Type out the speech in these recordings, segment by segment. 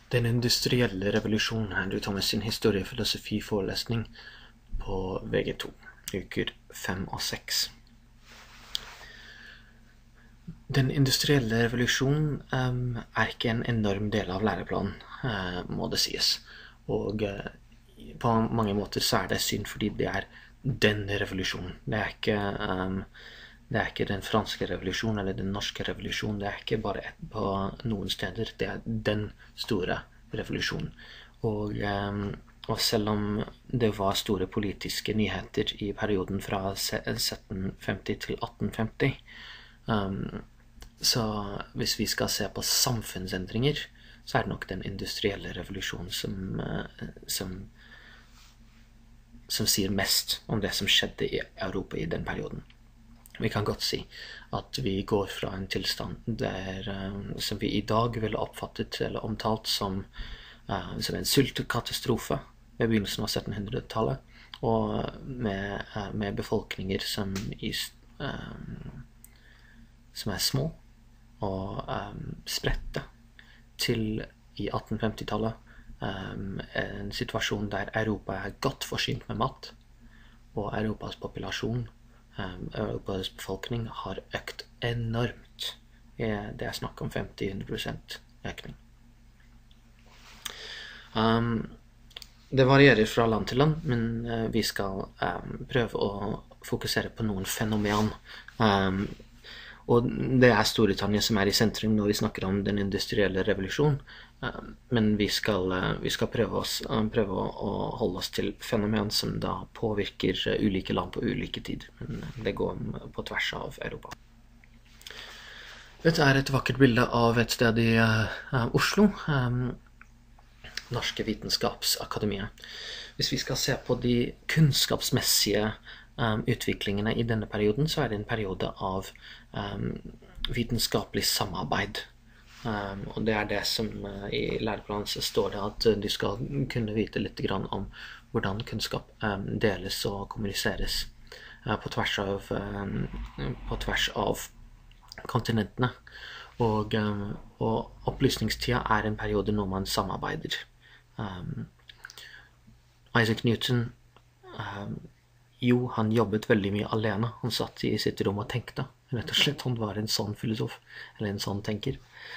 Den industrielle revolusjonen er du tar med sin historiefilosofi-forelesning på VG2, uker 5 og 6. Den industrielle revolusjonen er ikke en enorm del av læreplanen, må det sies. Og på mange måter så er det synd fordi det er den revolusjonen. Det er ikke den franske revolusjonen eller den norske revolusjonen. Det er ikke bare på noen steder. Det er den store revolusjonen. Og selv om det var store politiske nyheter i perioden fra 1750 til 1850, så hvis vi skal se på samfunnsendringer, så er det nok den industrielle revolusjonen som sier mest om det som skjedde i Europa i den perioden. Vi kan godt si at vi går fra en tilstand som vi i dag ville oppfattet eller omtalt som en sultkatastrofe ved begynnelsen av 1700-tallet, og med befolkninger som er små og spredte, til i 1850-tallet en situasjon der Europa er godt forsynt med mat, og Europas populasjon, Europas befolkning, har økt enormt. Det er snakk om 50-100% økning. Det varierer fra land til land, men vi skal prøve å fokusere på noen fenomen. Og det er Storbritannia som er i sentrum når vi snakker om den industrielle revolusjonen, men vi skal prøve å holde oss til fenomen som da påvirker ulike land på ulike tid, men det går på tvers av Europa. Dette er et vakkert bilde av et sted i Oslo, Norske Vitenskapsakademiet. Hvis vi skal se på de kunnskapsmessige utviklingene i denne perioden, så er det en periode av vitenskapelig samarbeid. Og det er det som i læreplanen så står det at du skal kunne vite litt grann om hvordan kunnskap deles og kommuniseres på tvers av kontinentene. Og opplysningstida er en periode når man samarbeider. Isaac Newton, han jobbet veldig mye alene. Han satt i sitt rom og tenkte. Rett og slett, han var en sånn filosof, eller en sånn tenker.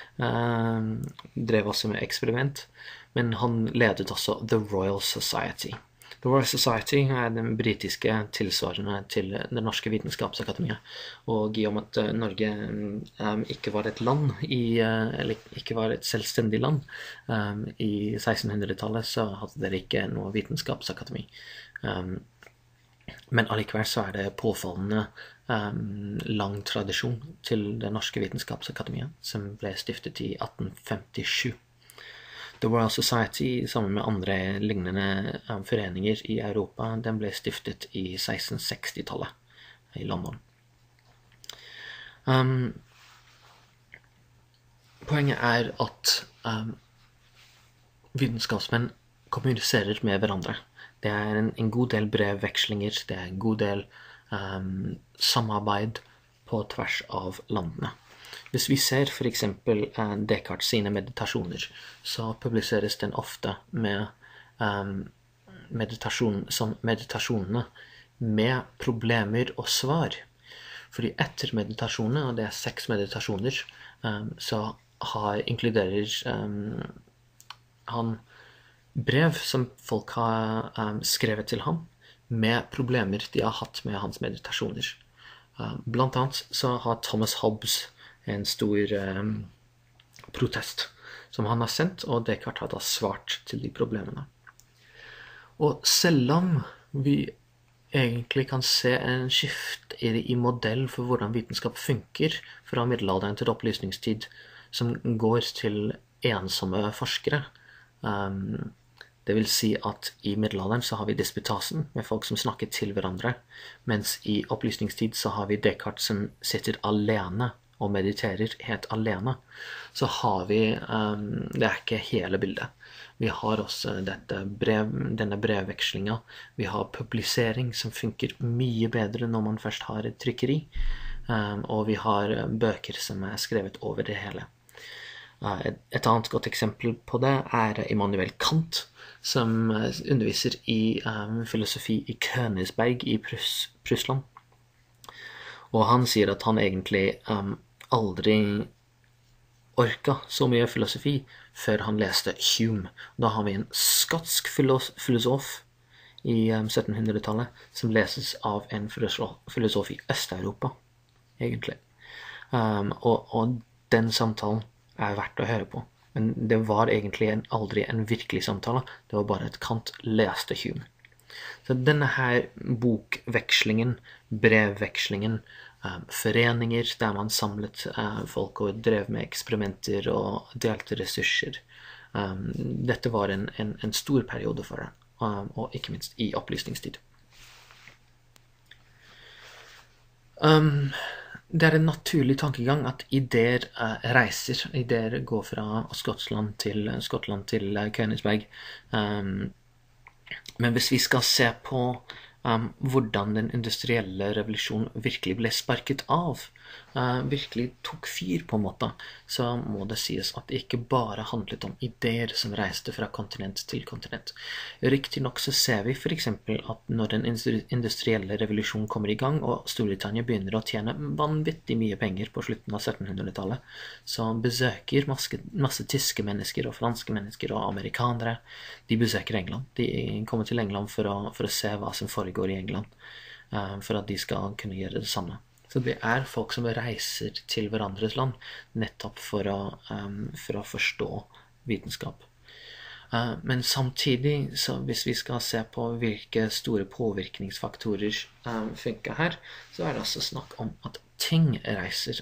Drev også med eksperiment, men han ledet også The Royal Society. The Royal Society er den britiske tilsvarende til det norske vitenskapsakademiet. Og i og med at Norge ikke var et land, eller ikke var et selvstendig land, i 1600-tallet så hadde dere ikke noe vitenskapsakademi. Men allikevel så er det påfallende lang tradisjon til det norske vitenskapsakademiet, som ble stiftet i 1857. The Royal Society, sammen med andre lignende foreninger i Europa, den ble stiftet i 1660-tallet i London. Poenget er at vitenskapsmenn kommuniserer med hverandre. Det er en god del brevvekslinger, det er en god del samarbeid på tvers av landene. Hvis vi ser for eksempel Descartes sine meditasjoner, så publiseres den ofte med meditasjonene med problemer og svar. Fordi etter meditasjonene, og det er 6 meditasjoner, så inkluderer han brev som folk har skrevet til ham, med problemer de har hatt med hans meditasjoner. Blant annet så har Thomas Hobbes en stor protest som han har sendt, og Descartes har da svart til de problemene. Og selv om vi egentlig kan se en skift i modell for hvordan vitenskap funker fra middelalderen til opplysningstid, som går til ensomme forskere, det vil si at i middelalderen så har vi disputasen med folk som snakker til hverandre, mens i opplysningstid så har vi Descartes som sitter alene og mediterer helt alene. Så har vi, det er ikke hele bildet. Vi har også denne brevvekslingen. Vi har publisering som funker mye bedre når man først har et trykkeri, og vi har bøker som er skrevet over det hele. Et annet godt eksempel på det Immanuel Kant, som underviser i filosofi i Königsberg i Prusland. Og han sier at han egentlig aldri orka så mye filosofi før han leste Hume. Da har vi en skotsk filosof i 1700-tallet som leses av en filosof i Øst-Europa, egentlig. Og den samtalen verdt å høre på. Men det var egentlig aldri en virkelig samtale, det var bare at Kant leste Hume. Så denne her bokvekslingen, brevvekslingen, foreninger der man samlet folk og drev med eksperimenter og delte ressurser, dette var en stor periode for det, og ikke minst i opplysningstid. Det en naturlig tankegang at ideer reiser, ideer går fra Skottland til Königsberg. Men hvis vi skal se på hvordan den industrielle revolusjonen virkelig ble sparket av, virkelig tok fyr på en måte, så må det sies at det ikke bare handlet om ideer som reiste fra kontinent til kontinent. Riktig nok så ser vi for eksempel at når den industrielle revolusjonen kommer i gang, og Storbritannia begynner å tjene vanvittig mye penger på slutten av 1700-tallet, så besøker masse tyske mennesker og franske mennesker og amerikanere, de besøker England. De kommer til England for å se hva som foregår i England, for at de skal kunne gjøre det samme. Så det folk som reiser til hverandres land, nettopp for å forstå vitenskap. Men samtidig, så hvis vi skal se på hvilke store påvirkningsfaktorer funker her, så det også snakk om at ting reiser,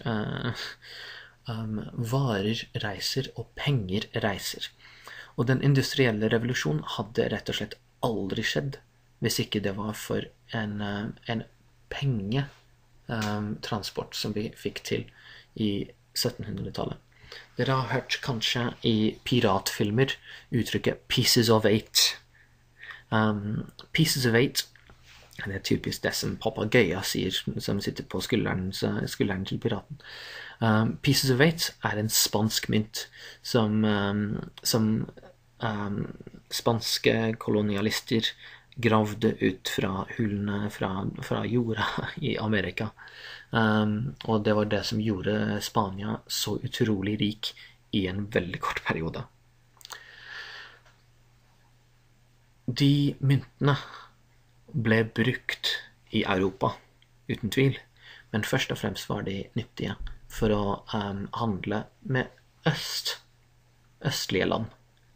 varer reiser og penger reiser. Og den industrielle revolusjonen hadde rett og slett aldri skjedd hvis ikke det var for en pengetransport som vi fikk til i 1700-tallet. Dere har hørt kanskje i piratfilmer uttrykket «pieces of eight». «Pieces of eight» det typisk det som papagøya sier, som sitter på skulderen til piraten. «Pieces of eight» en spansk mynt som spanske kolonialister gravde ut fra hulene fra jorda i Amerika. Og det var det som gjorde Spania så utrolig rik i en veldig kort periode. De myntene ble brukt i Europa, uten tvil, men først og fremst var de nyttige for å handle med østlige land,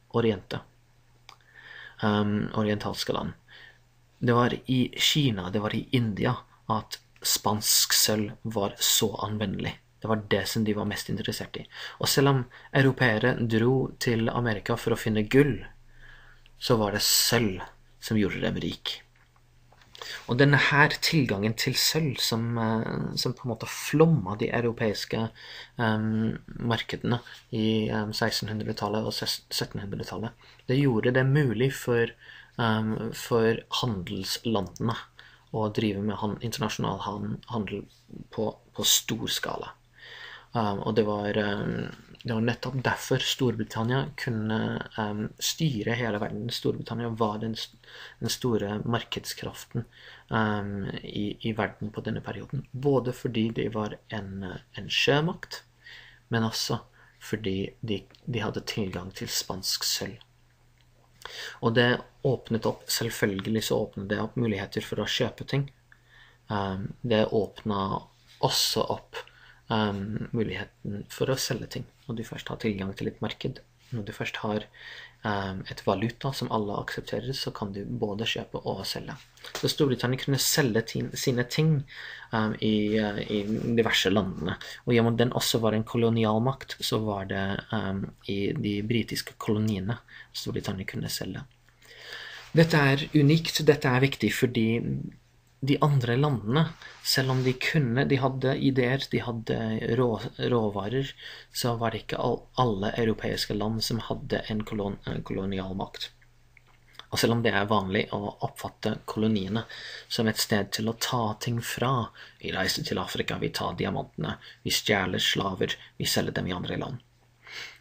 orientalske land. Det var i Kina, det var i India, at spansk sølv var så anvendelig. Det var det som de var mest interessert i. Og selv om europeere dro til Amerika for å finne gull, så var det sølv som gjorde dem rik. Og denne her tilgangen til sølv som på en måte flomma de europeiske markedene i 1600-tallet og 1700-tallet, det gjorde det mulig for handelslandene å drive med internasjonal handel på stor skala. Og det var nettopp derfor Storbritannia kunne styre hele verden. Storbritannia var den store markedskraften i verden på denne perioden. Både fordi de var en sjømakt, men også fordi de hadde tilgang til spansk sølv. Og det selvfølgelig så åpnet det opp muligheter for å kjøpe ting. Det åpnet også opp muligheten for å selge ting. Når du først har tilgang til et marked, når du først har et valuta som alle aksepterer, så kan du både kjøpe og selge. Så Storbritannia kunne selge sine ting i diverse landene. Og gjennom den også var en kolonialmakt, så var det i de britiske koloniene Storbritannia kunne selge. Dette unikt, dette viktig fordi de andre landene, selv om de hadde ideer, de hadde råvarer, så var det ikke alle europeiske land som hadde en kolonialmakt. Og selv om det vanlig å oppfatte koloniene som et sted til å ta ting fra, vi reiser til Afrika, vi tar diamantene, vi stjeler slaver, vi selger dem i andre land.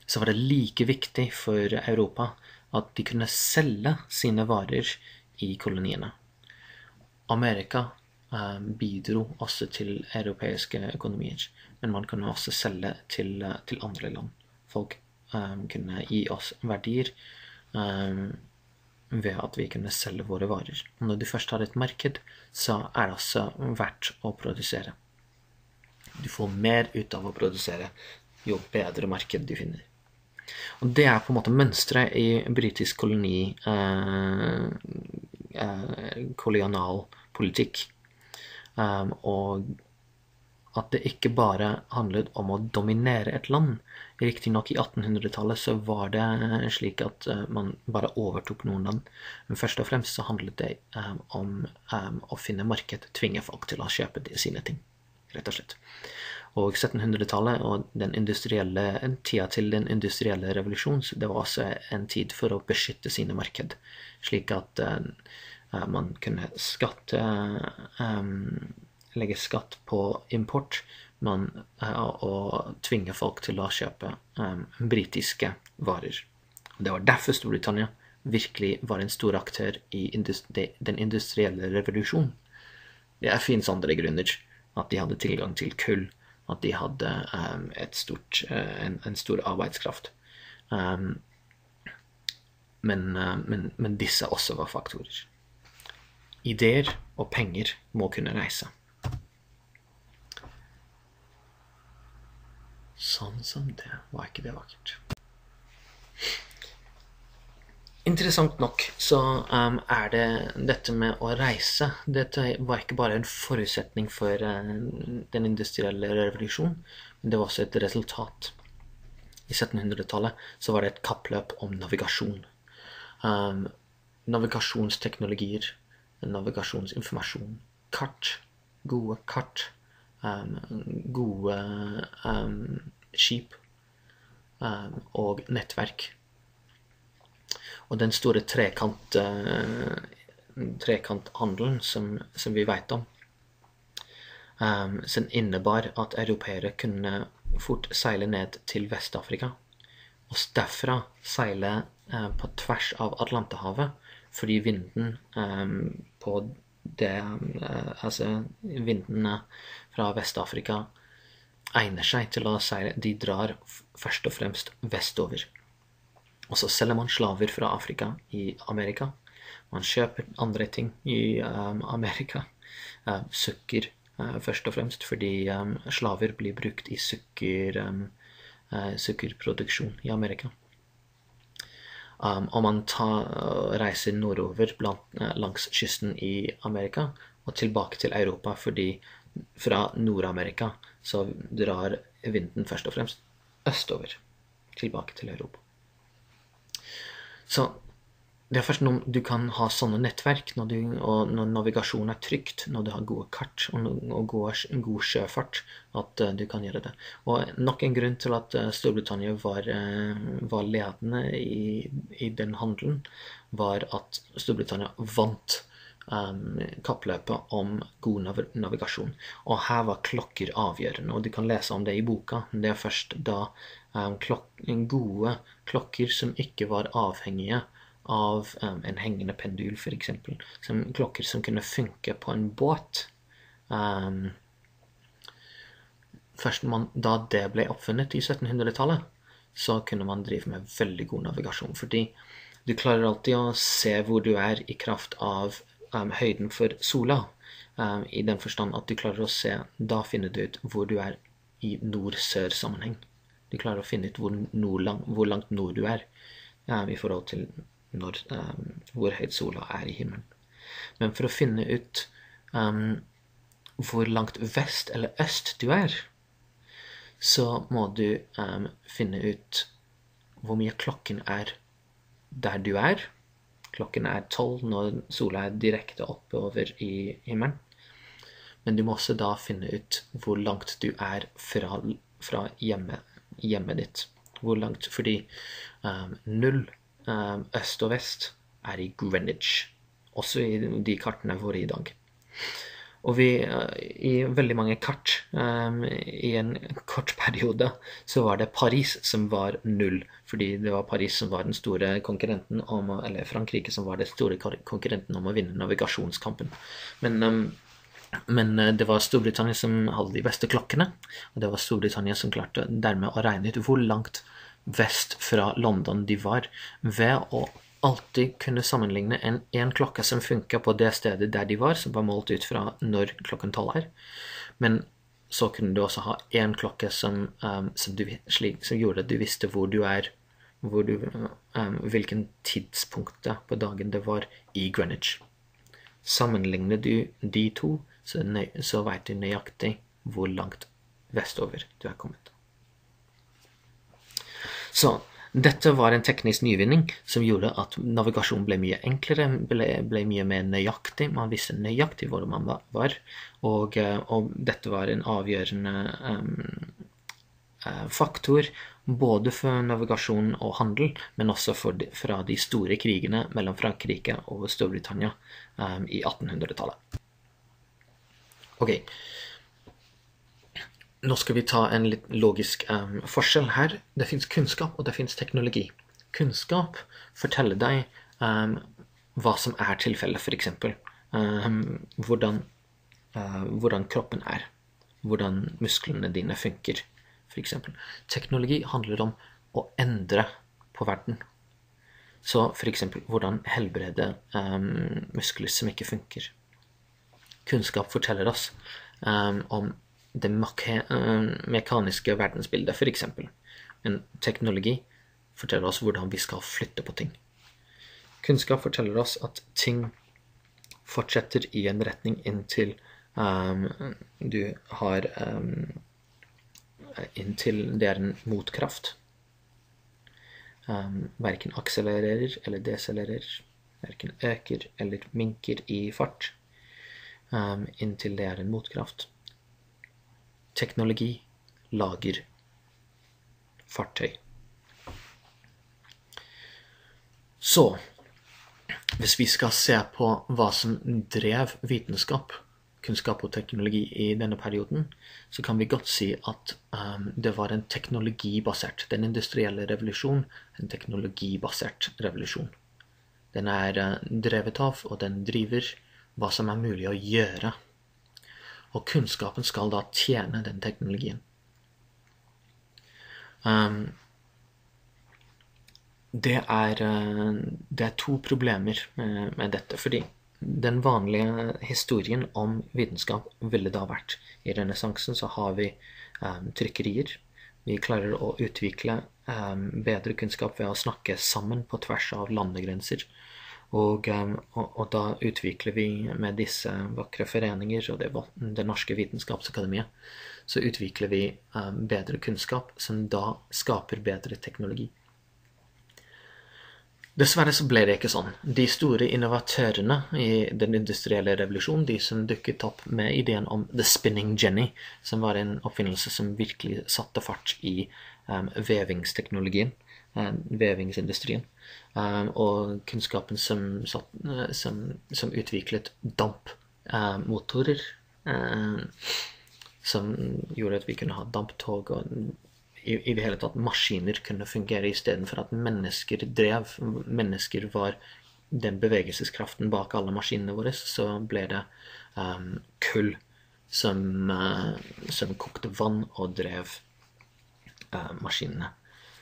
så var det like viktig for Europa at de kunne selge sine varer i koloniene. Amerika bidro også til europeiske økonomier, men man kunne også selge til andre land. Folk kunne gi oss verdier ved at vi kunne selge våre varer. Og når du først har et marked, så det også verdt å produsere. Du får mer ut av å produsere, jo bedre marked du finner. Og det på en måte mønstret i britisk kolonialpolitikk. Og at det ikke bare handlet om å dominere et land. Riktig nok i 1800-tallet så var det slik at man bare overtok noen land. Men først og fremst så handlet det om å finne marked, tvinge folk til å kjøpe sine ting, rett og slett. Og 1700-tallet og tida til den industrielle revolusjonen, det var også en tid for å beskytte sine marked, slik at man kunne legge skatt på import og tvinge folk til å kjøpe britiske varer. Og det var derfor Storbritannia virkelig var en stor aktør i den industrielle revolusjonen. Det finnes andre grunner, at de hadde tilgang til kull, at de hadde en stor arbeidskraft. Men disse også var faktorer. Ideer og penger må kunne reise. Sånn som det, var ikke det vakkert. Interessant nok så det dette med å reise. Dette var ikke bare en forutsetning for den industrielle revolusjonen, men det var også et resultat. I 1700-tallet så var det et kappløp om navigasjon. Navigasjonsteknologier, navigasjonsinformasjon, kart, gode kart, gode skip og nettverk. Og den store trekanthandelen som vi vet om, som innebar at europeere kunne fort seile ned til Vest-Afrika, og derfra seile på tvers av Atlanterhavet, fordi vinden vindene fra Vest-Afrika egner seg til å seile. De drar først og fremst vestover. Og så selger man slaver fra Afrika i Amerika. Man kjøper andre ting i Amerika. Sukker først og fremst, fordi slaver blir brukt i sukkerproduksjon i Amerika. Og man reiser nordover langs kysten i Amerika og tilbake til Europa, fordi fra Nord-Amerika så drar vinden først og fremst østover, tilbake til Europa. Så det først når du kan ha sånne nettverk, og når navigasjon trygt, når du har gode kart og god sjøfart, at du kan gjøre det. Og nok en grunn til at Storbritannia var ledende i den handelen, var at Storbritannia vant kappløpet om god navigasjon. Og her var klokker avgjørende, og du kan lese om det i boka. Det først da gode klokker som ikke var avhengige av en hengende pendul, for eksempel. Klokker som kunne funke på en båt. Først da det ble oppfunnet i 1700-tallet, så kunne man drive med veldig god navigasjon, fordi du klarer alltid å se hvor du i kraft av høyden for sola, i den forstand at du klarer å se, da finner du ut hvor du i nord-sør sammenheng. Du klarer å finne ut hvor langt nord du i forhold til hvor høyt sola i himmelen. Men for å finne ut hvor langt vest eller øst du så må du finne ut hvor mye klokken der du Klokken 12 når sola direkte oppover i himmelen. Men du må også da finne ut hvor langt du fra hjemmet ditt. Hvor langt, fordi 0 øst og vest i Greenwich, også i de kartene våre i dag. Og i veldig mange kart, i en kort periode, så var det Paris som var 0, fordi det var Paris som var den store konkurrenten eller Frankrike som var den store konkurrenten om å vinne navigasjonskampen. Men det var Storbritannia som hadde de beste klokkene, og det var Storbritannia som klarte dermed å regne ut hvor langt vest fra London de var, ved å alltid kunne sammenligne en klokke som funket på det stedet der de var, som var målt ut fra når klokken 12 men så kunne du også ha en klokke som gjorde at du visste hvor du hvilken tidspunktet på dagen det var i Greenwich. Sammenligner du de to, så vet du nøyaktig hvor langt vestover du er kommet. Så dette var en teknisk nyvinning som gjorde at navigasjon ble mye enklere, ble mye mer nøyaktig. Man visste nøyaktig hvor man var, og dette var en avgjørende faktor både for navigasjon og handel, men også fra de store krigene mellom Frankrike og Storbritannia i 1800-tallet. Ok. Nå skal vi ta en litt logisk forskjell her. Det finnes kunnskap, og det finnes teknologi. Kunnskap forteller deg hva som er tilfellet, for eksempel. Hvordan kroppen er. Hvordan musklene dine funker, for eksempel. Teknologi handler om å endre på verden. Så for eksempel, hvordan helbrede muskler som ikke funker. Kunnskap forteller oss om det mekaniske verdensbildet, for eksempel. En teknologi forteller oss hvordan vi skal flytte på ting. Kunnskap forteller oss at ting fortsetter i en retning inntil inntil det er en motkraft. Hverken akselererer eller deselererer, hverken øker eller minker i fart, inntil det er en motkraft. Teknologi lager fartøy. Så, hvis vi skal se på hva som drev vitenskap, kunnskap og teknologi i denne perioden, så kan vi godt si at det var en teknologibasert, den industrielle revolusjon, en teknologibasert revolusjon. Den er drevet av, og den driver hva som er mulig å gjøre. Og kunnskapen skal da tjene den teknologien. Det er to problemer med dette, fordi den vanlige historien om vitenskap ville da vært i renessansen så har vi trykkerier. Vi klarer å utvikle bedre kunnskap ved å snakke sammen på tvers av landegrenser. Og da utvikler vi med disse vakre foreninger og det norske vitenskapsakademiet, så utvikler vi bedre kunnskap som da skaper bedre teknologi. Dessverre så ble det ikke sånn. De store innovatørene i den industrielle revolusjonen, de som dukket opp med ideen om The Spinning Jenny, som var en oppfinnelse som virkelig satte fart i vevingsteknologien, vevingsindustrien, og kunnskapen som utviklet dampmotorer, som gjorde at vi kunne ha damptog og i det hele tatt maskiner kunne fungere i stedet for at mennesker drev. Mennesker var den bevegelseskraften bak alle maskinene våre, så ble det kull som kokte vann og drev maskinene.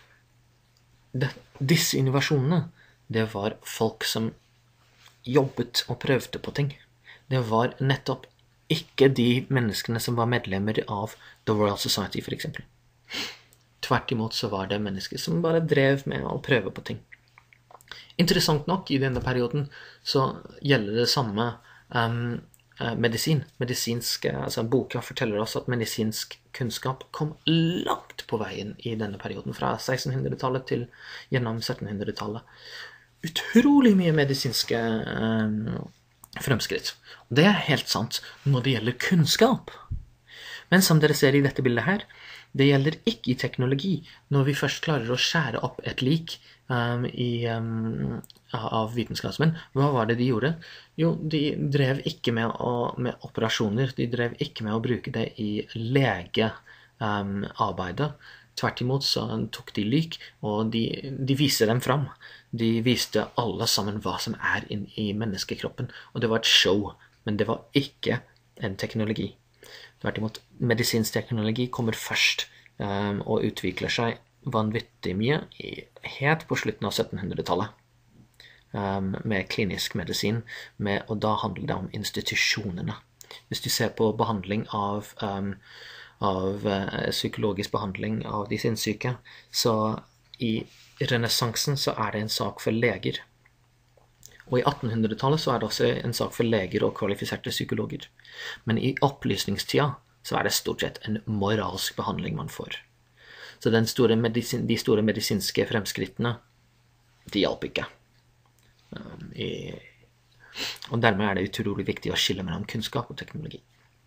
Disse innovasjonene, det var folk som jobbet og prøvde på ting. Det var nettopp ikke de menneskene som var medlemmer av The Royal Society, for eksempel. Tvert imot så var det mennesker som bare drev med å prøve på ting. Interessant nok, i denne perioden så gjelder det samme medisin. Boka forteller oss at medisinsk kunnskap kom langt på veien i denne perioden, fra 1600-tallet til gjennom 1700-tallet. Utrolig mye medisinske fremskritt. Det er helt sant når det gjelder kunnskap. Men som dere ser i dette bildet her, det gjelder ikke i teknologi. Når vi først klarer å skjære opp et lik av vitenskapsmenn. Hva var det de gjorde? Jo, de drev ikke med operasjoner, de drev ikke med å bruke det i legearbeidet. Tvert imot så tok de lik, og de viste dem fram. De viste alle sammen hva som i menneskekroppen, og det var et show, men det var ikke en teknologi. Tvert imot, medisinsk teknologi kommer først og utvikler seg vanvittig mye helt på slutten av 1700-tallet med klinisk medisin, og da handler det om institusjonene. Hvis du ser på behandling av psykologisk behandling av de sinnssyke, så i renessansen så det en sak for leger. Og i 1800-tallet så det også en sak for leger og kvalifiserte psykologer. Men i opplysningstida så det stort sett en moralsk behandling man får. Så de store medisinske fremskrittene, de hjalp ikke. Og dermed det utrolig viktig å skille mellom kunnskap og teknologi.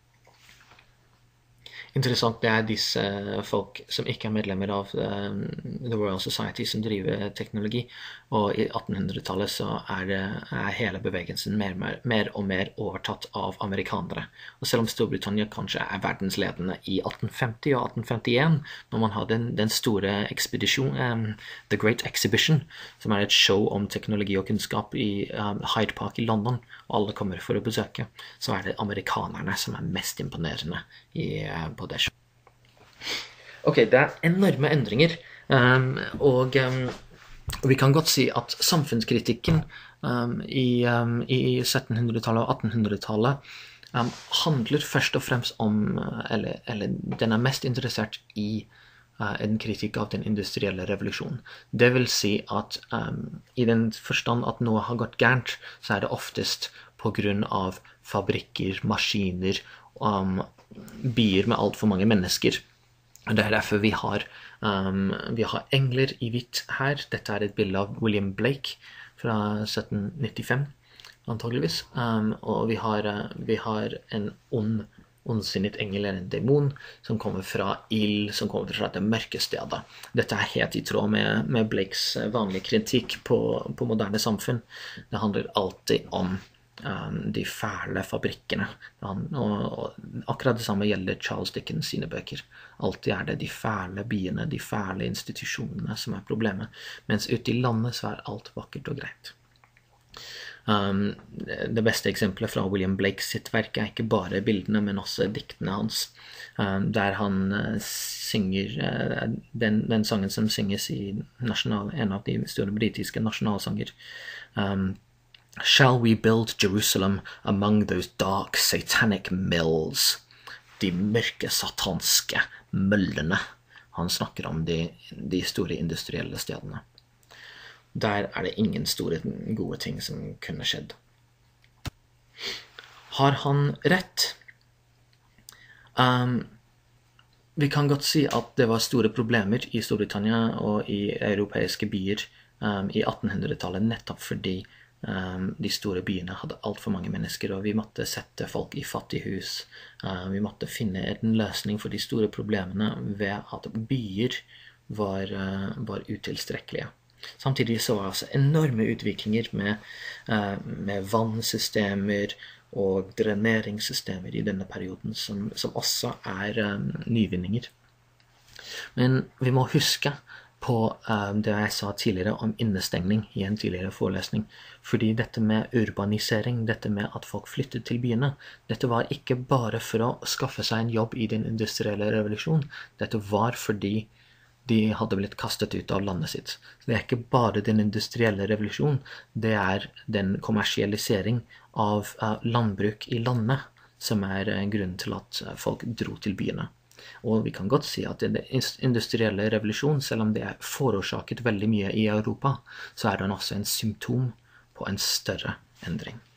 Interessant, det disse folk som ikke medlemmer av The Royal Society som driver teknologi, og i 1800-tallet så hele bevegelsen mer og mer overtatt av amerikanere. Og selv om Storbritannia kanskje verdensledende i 1850 og 1851, når man hadde den store ekspedisjon, The Great Exhibition, som et show om teknologi og kunnskap i Hyde Park i London, og alle kommer for å besøke, så det amerikanerne som mest imponerende på det. Ok, det enorme endringer, og vi kan godt si at samfunnskritikken i 1700-tallet og 1800-tallet handler først og fremst om, eller den mest interessert i en kritikk av den industrielle revolusjonen. Det vil si at i den forstand at noe har gått gærent, så det oftest på grunn av fabrikker, maskiner, byer med alt for mange mennesker. Det derfor vi har engler i hvitt her. Dette et bilde av William Blake fra 1795, antageligvis. Og vi har en ondsinnet engel, eller en demon, som kommer fra ild, som kommer fra det mørke stedet. Dette helt i tråd med Blakes vanlige kritikk på moderne samfunn. Det handler alltid om de fæle fabrikkene, og akkurat det samme gjelder Charles Dickens sine bøker. Alltid det de fæle byene, de fæle institusjonene som problemet, mens ute i landet så alt vakkert og greit. Det beste eksempelet fra William Blakes sitt verk ikke bare bildene, men også diktene hans, der han synger den sangen som synges i en av de store britiske nasjonalsanger. Shall we build Jerusalem among those dark satanic mills? De mørke satanske møllene. Han snakker om de store industrielle stedene. Der det ingen store gode ting som kunne skjedd. Har han rett? Vi kan godt si at det var store problemer i Storbritannia og i europeiske byer i 1800-tallet, nettopp fordi de store byene hadde alt for mange mennesker, og vi måtte sette folk i fattighus. Vi måtte finne en løsning for de store problemene ved at byer var utilstrekkelige. Samtidig så var det enorme utviklinger med vannsystemer og dreneringssystemer i denne perioden, som også nyvinninger. Men vi må huske på det jeg sa tidligere om innestengning i en tidligere forelesning, fordi dette med urbanisering, dette med at folk flyttet til byene, dette var ikke bare for å skaffe seg en jobb i den industrielle revolusjonen, dette var fordi de hadde blitt kastet ut av landet sitt. Så det ikke bare den industrielle revolusjonen, det den kommersialisering av landbruk i landet som grunnen til at folk dro til byene. Og vi kan godt si at den industrielle revolusjonen, selv om det forårsaket veldig mye i Europa, så den også en symptom på en større endring.